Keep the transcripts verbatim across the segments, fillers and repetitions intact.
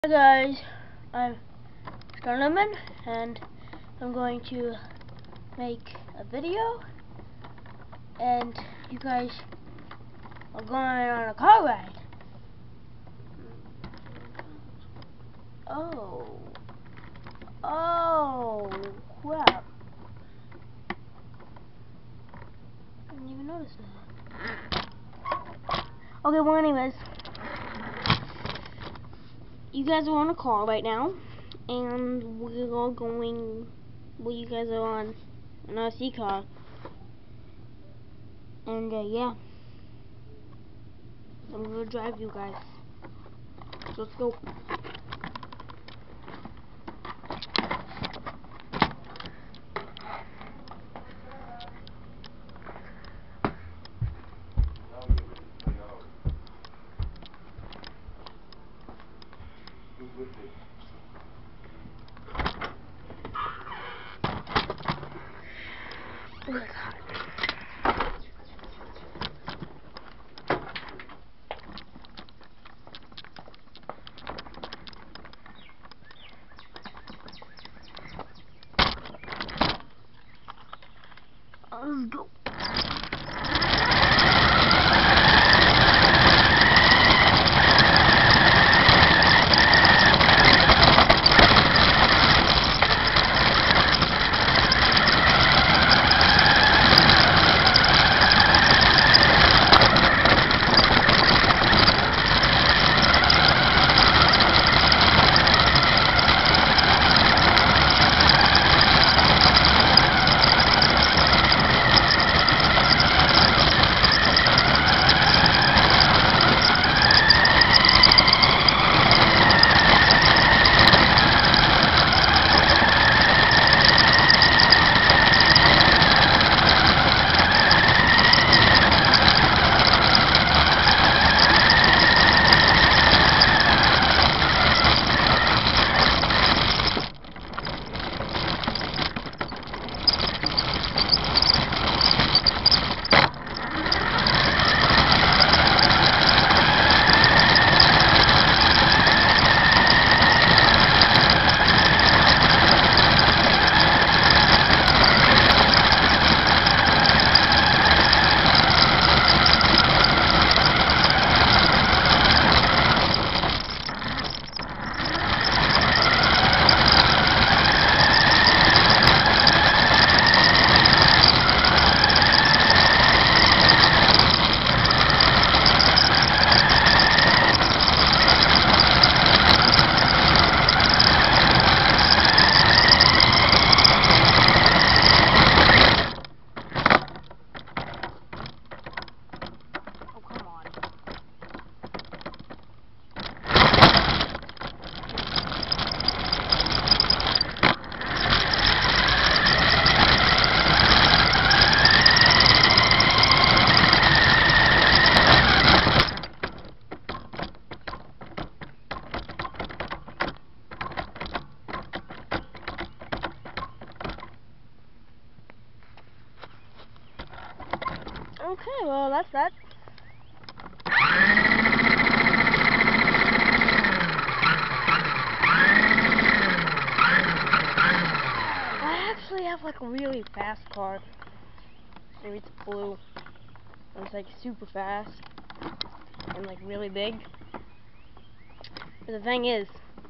Hi guys, I'm Starnoman and I'm going to make a video, and you guys are going on a car ride. Oh, oh crap, I didn't even notice that. Okay, well anyways, you guys are on a car right now, and we're all going, well, you guys are on an R C car, and uh, yeah, I'm gonna drive you guys, so let's go. Oh, it's hot. Let's go. Okay, well, that's that. I actually have like a really fast car. Maybe it's blue. It's like super fast and like really big. But the thing is,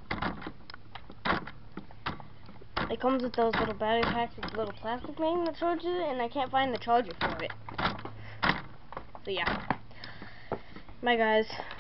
it comes with those little battery packs with the little plastic thing that charges it, and I can't find the charger for it. So yeah. Bye guys.